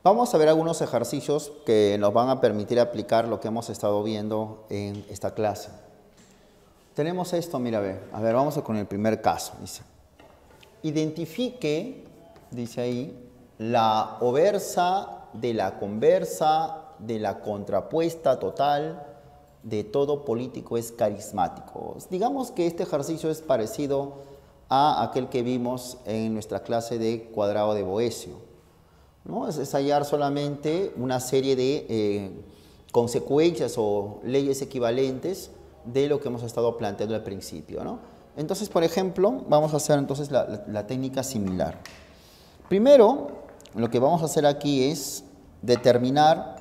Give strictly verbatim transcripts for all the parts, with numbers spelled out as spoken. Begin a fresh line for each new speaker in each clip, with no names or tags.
Vamos a ver algunos ejercicios que nos van a permitir aplicar lo que hemos estado viendo en esta clase. Tenemos esto, mira, a ver, a ver, vamos con el primer caso. Dice, identifique, dice ahí, la oversa de la conversa, de la contrapuesta total, de todo político es carismático. Digamos que este ejercicio es parecido a aquel que vimos en nuestra clase de cuadrado de Boecio, ¿no? Es, es hallar solamente una serie de eh, consecuencias o leyes equivalentes de lo que hemos estado planteando al principio, ¿no? Entonces, por ejemplo, vamos a hacer entonces la, la, la técnica similar. Primero, lo que vamos a hacer aquí es determinar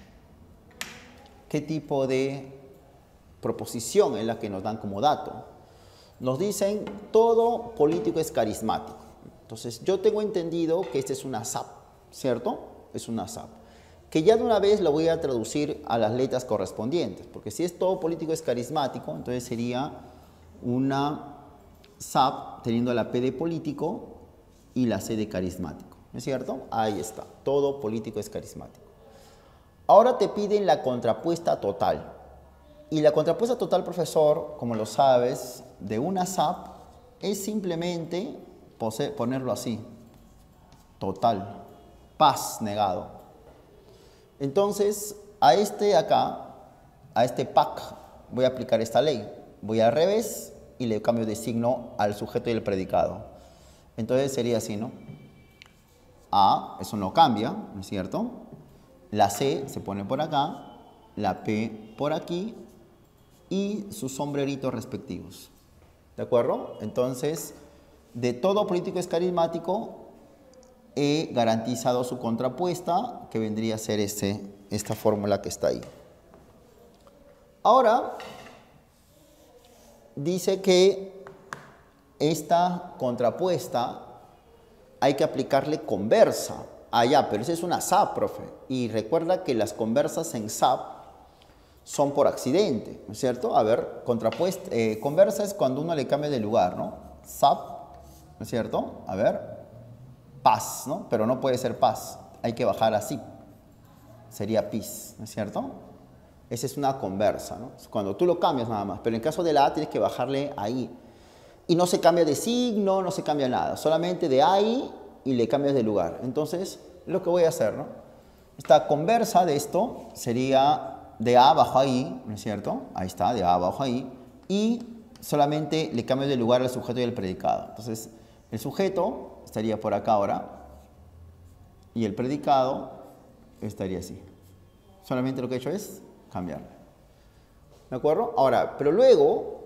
qué tipo de proposición es la que nos dan como dato. Nos dicen, todo político es carismático. Entonces, yo tengo entendido que esta es una S A P, ¿cierto? Es una S A P. Que ya de una vez lo voy a traducir a las letras correspondientes, porque si es todo político es carismático, entonces sería una S A P teniendo la P de político y la C de carismático, ¿no es cierto? Ahí está, todo político es carismático. Ahora te piden la contrapuesta total. Y la contrapuesta total, profesor, como lo sabes, de una S A P es simplemente ponerlo así, total, paz negado. Entonces, a este acá, a este P A C, voy a aplicar esta ley. Voy al revés y le cambio de signo al sujeto y el predicado. Entonces sería así, ¿no? A, eso no cambia, ¿no es cierto? La C se pone por acá, la P por aquí y sus sombreritos respectivos. ¿De acuerdo? Entonces, de todo político es carismático, he garantizado su contrapuesta, que vendría a ser este, esta fórmula que está ahí. Ahora, dice que esta contrapuesta hay que aplicarle conversa. Ah, ya, pero esa es una S A P, profe. Y recuerda que las conversas en S A P son por accidente, ¿no es cierto? A ver, contrapuesta, eh, conversa es cuando uno le cambia de lugar, ¿no? S A P, ¿no es cierto? A ver, paz, ¿no? Pero no puede ser paz, hay que bajar así. Sería pis, ¿no es cierto? Esa es una conversa, ¿no? Cuando tú lo cambias nada más, pero en el caso de la A tienes que bajarle ahí. Y no se cambia de signo, no se cambia nada, solamente de ahí y le cambias de lugar. Entonces, lo que voy a hacer, ¿no? Esta conversa de esto sería de A abajo ahí, ¿no es cierto? Ahí está, de A abajo ahí. Y solamente le cambio de lugar al sujeto y al predicado. Entonces, el sujeto estaría por acá ahora y el predicado estaría así. Solamente lo que he hecho es cambiarle. ¿De acuerdo? Ahora, pero luego,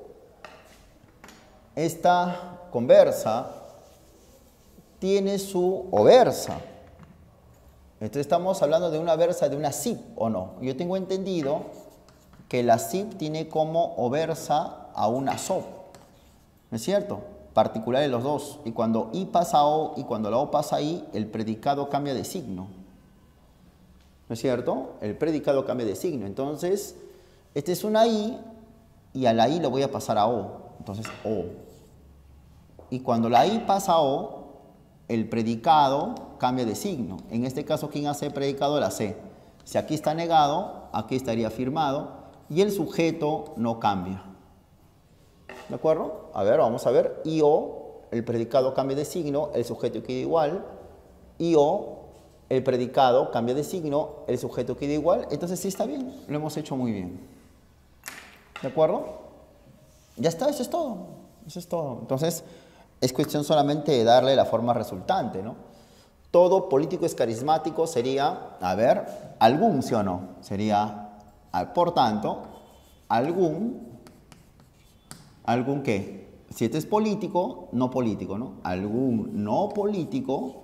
esta conversa tiene su oversa. Entonces estamos hablando de una versa de una S I P, ¿o no? Yo tengo entendido que la S I P tiene como oversa a una S O P, ¿no es cierto? Particular de los dos. Y cuando I pasa a O y cuando la O pasa a I, el predicado cambia de signo, ¿no es cierto? El predicado cambia de signo. Entonces, este es una I y a la I lo voy a pasar a O. Entonces, O. Y cuando la I pasa a O, el predicado cambia de signo. En este caso, ¿quién hace el predicado? La C. Si aquí está negado, aquí estaría afirmado y el sujeto no cambia. ¿De acuerdo? A ver, vamos a ver. I O, el predicado cambia de signo, el sujeto queda igual. I O, el predicado cambia de signo, el sujeto queda igual. Entonces sí está bien, lo hemos hecho muy bien. ¿De acuerdo? Ya está, eso es todo. Eso es todo. Entonces, es cuestión solamente de darle la forma resultante, ¿no? Todo político es carismático sería, a ver, algún, ¿sí o no? Sería, por tanto, algún, algún qué. Si este es político, no político, ¿no? Algún no político,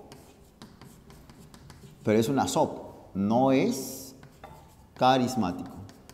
pero es una S O P, no es carismático.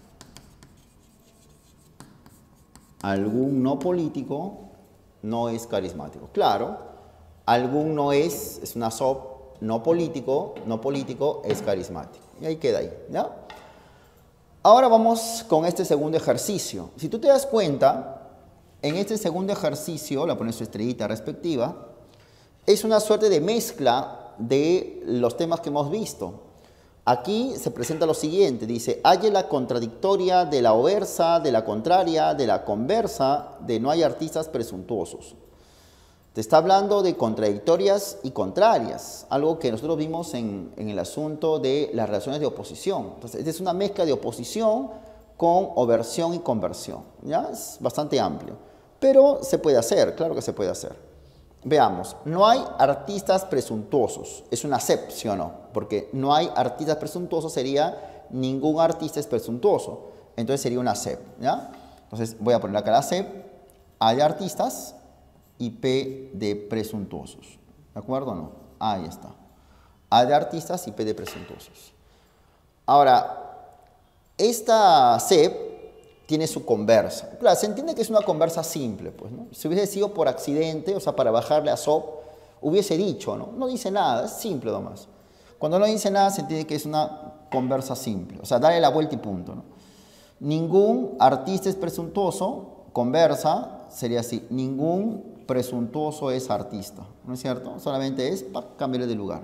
Algún no político no es carismático. Claro, algún no es, es una S O P, no político, no político es carismático. Y ahí queda ahí, ¿ya? Ahora vamos con este segundo ejercicio. Si tú te das cuenta, en este segundo ejercicio, la pones su estrellita respectiva, es una suerte de mezcla de los temas que hemos visto. Aquí se presenta lo siguiente, dice, halle la contradictoria de la oversa, de la contraria, de la conversa, de no hay artistas presuntuosos. Te está hablando de contradictorias y contrarias, algo que nosotros vimos en, en el asunto de las relaciones de oposición. Entonces, esta es una mezcla de oposición con oversión y conversión, ¿ya? Es bastante amplio, pero se puede hacer, claro que se puede hacer. Veamos, no hay artistas presuntuosos, es una sep, ¿sí o no? Porque no hay artistas presuntuosos sería ningún artista es presuntuoso, entonces sería una sep, ¿ya? Entonces voy a poner acá la sep, A de artistas y P de presuntuosos, ¿de acuerdo o no? Ahí está, A de artistas y P de presuntuosos. Ahora, esta sep tiene su conversa. Claro, se entiende que es una conversa simple, pues, ¿no? Si hubiese sido por accidente, o sea, para bajarle a sop, hubiese dicho, ¿no? No dice nada, es simple nomás. Cuando no dice nada, se entiende que es una conversa simple, o sea, darle la vuelta y punto, ¿no? Ningún artista es presuntuoso, conversa, sería así, ningún presuntuoso es artista, ¿no es cierto? Solamente es para cambiarle de lugar.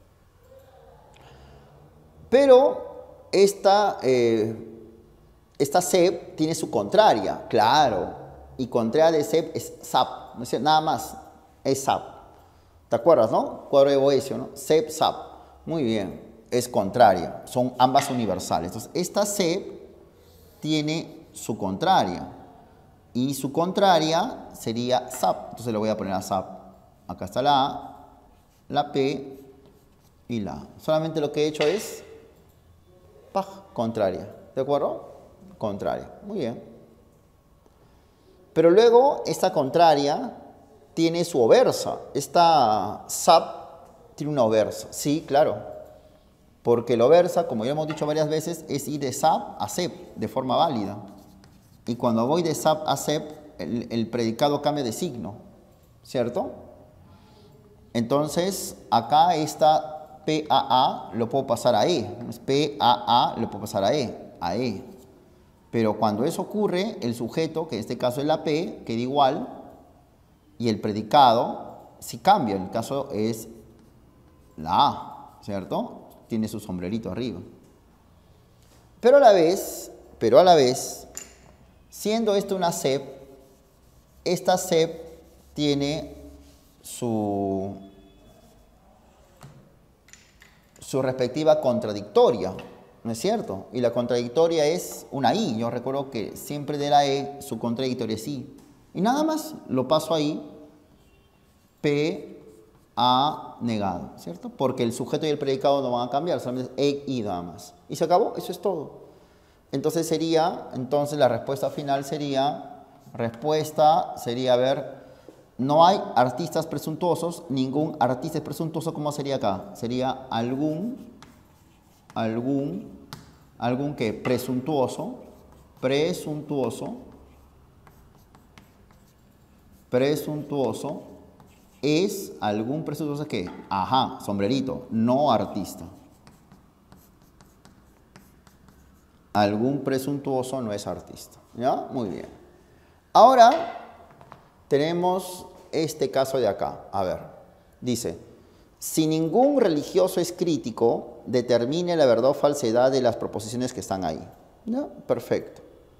Pero esta... Eh, Esta sep tiene su contraria, claro, y contraria de sep es sap, ¿no es cierto? Nada más, es sap. ¿Te acuerdas, no? Cuadro de Boecio, ¿no? Sep, sap. Muy bien, es contraria, son ambas universales. Entonces, esta sep tiene su contraria, y su contraria sería sap. Entonces le voy a poner a sap. Acá está la A, la P y la A. Solamente lo que he hecho es, paj, contraria, ¿de acuerdo? Contraria. Muy bien. Pero luego esta contraria tiene su oversa. Esta sap tiene una oversa. Sí, claro. Porque la oversa, como ya hemos dicho varias veces, es ir de sap a sep de forma válida. Y cuando voy de sap a sep, el, el predicado cambia de signo. ¿Cierto? Entonces, acá esta P A A lo puedo pasar a E. P A A lo puedo pasar a E. A E. Pero cuando eso ocurre, el sujeto, que en este caso es la P, queda igual, y el predicado sí cambia. El caso es la A, ¿cierto? Tiene su sombrerito arriba. Pero a la vez, pero a la vez, siendo esto una sep, esta sep tiene su, su respectiva contradictoria. ¿No es cierto? Y la contradictoria es una I. Yo recuerdo que siempre de la E su contradictoria es I. Y nada más lo paso ahí, P, A negado, ¿cierto? Porque el sujeto y el predicado no van a cambiar, solamente es E, I nada más. Y se acabó, eso es todo. Entonces sería, entonces la respuesta final sería, respuesta sería, a ver, no hay artistas presuntuosos, ningún artista es presuntuoso, ¿cómo sería acá? Sería algún... algún, algún que presuntuoso, presuntuoso, presuntuoso, es algún presuntuoso que, ajá, sombrerito, no artista. Algún presuntuoso no es artista, ¿ya? Muy bien. Ahora tenemos este caso de acá, a ver, dice, si ningún religioso es crítico, determine la verdad o falsedad de las proposiciones que están ahí. ¿Ya? Perfecto.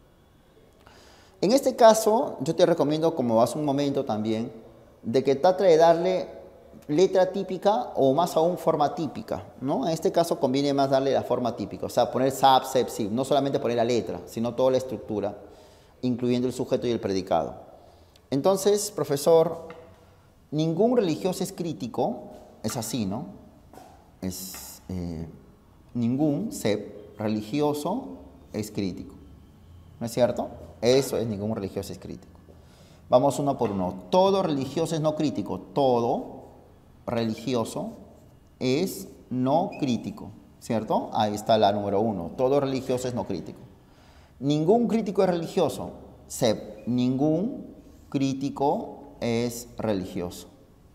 En este caso, yo te recomiendo, como hace un momento también, de que trate de darle letra típica o más aún forma típica, ¿no? En este caso conviene más darle la forma típica, o sea, poner sap, sep, sip, no solamente poner la letra, sino toda la estructura, incluyendo el sujeto y el predicado. Entonces, profesor, ningún religioso es crítico, es así, ¿no? Es eh, ningún sep religioso es crítico, ¿no es cierto? Eso es, ningún religioso es crítico. Vamos uno por uno. Todo religioso es no crítico. Todo religioso es no crítico, ¿cierto? Ahí está la número uno. Todo religioso es no crítico. Ningún crítico es religioso. Sep, ningún crítico es religioso.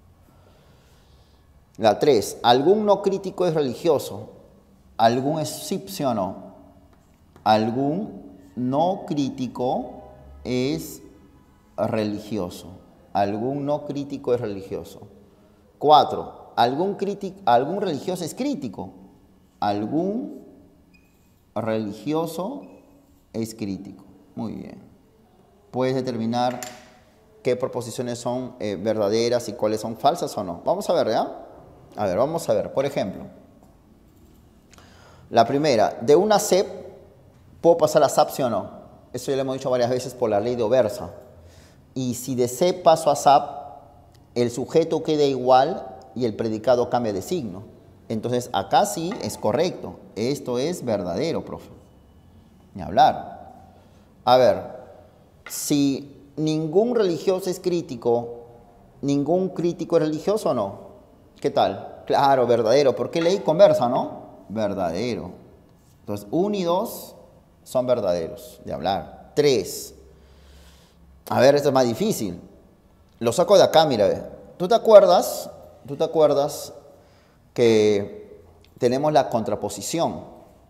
La tres. Algún no crítico es religioso. Algún es sip, ¿sí o no? Algún no crítico es religioso. Algún no crítico es religioso. Cuatro. algún, crítico, algún religioso es crítico. Algún religioso es crítico. Muy bien. Puedes determinar qué proposiciones son eh, verdaderas y cuáles son falsas o no. Vamos a ver, ¿ya? A ver, vamos a ver. Por ejemplo, la primera, de una C E P, ¿puedo pasar a S A P, sí o no? Eso ya lo hemos dicho varias veces por la ley de Obersa. Y si de C E P paso a S A P, el sujeto queda igual y el predicado cambia de signo. Entonces, acá sí es correcto. Esto es verdadero, profe. Ni hablar. A ver, si ningún religioso es crítico, ¿ningún crítico es religioso o no? ¿Qué tal? Claro, verdadero. ¿Por qué ley conversa, no? Verdadero. Entonces, uno y dos son verdaderos. De hablar. Tres. A ver, esto es más difícil. Lo saco de acá, mira. ¿Tú te acuerdas? ¿Tú te acuerdas que tenemos la contraposición?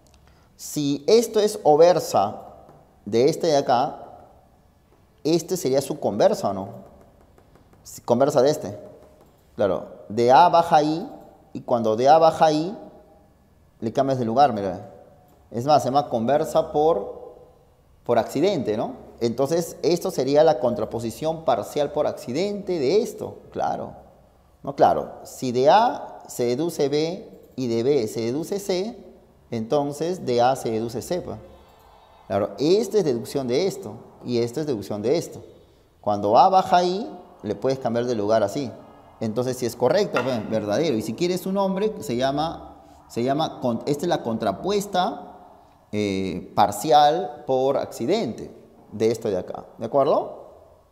Si esto es Obersa de este de acá, este sería su conversa, ¿o no? Conversa de este. Claro, de A baja I, y cuando de A baja I, le cambias de lugar, mira. Es más, se llama conversa por, por accidente, ¿no? Entonces, esto sería la contraposición parcial por accidente de esto, claro. No, claro, si de A se deduce B y de B se deduce C, entonces de A se deduce C. Pues. Claro, esta es deducción de esto y esta es deducción de esto. Cuando A baja I, le puedes cambiar de lugar así. Entonces, si es correcto, pues, verdadero. Y si quieres un nombre, se llama, se llama, esta es la contrapuesta eh, parcial por accidente de esto de acá. ¿De acuerdo?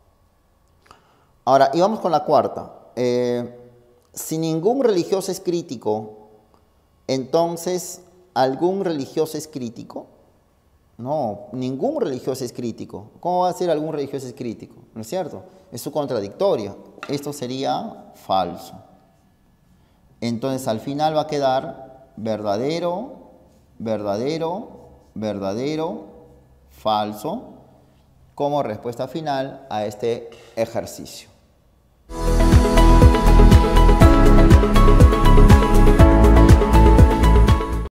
Ahora, y vamos con la cuarta. Eh, si ningún religioso es crítico, entonces, ¿algún religioso es crítico? No, ningún religioso es crítico. ¿Cómo va a ser algún religioso es crítico? ¿No es cierto? Es su contradictoria. Esto sería falso. Entonces, al final va a quedar verdadero, verdadero, verdadero, falso, como respuesta final a este ejercicio.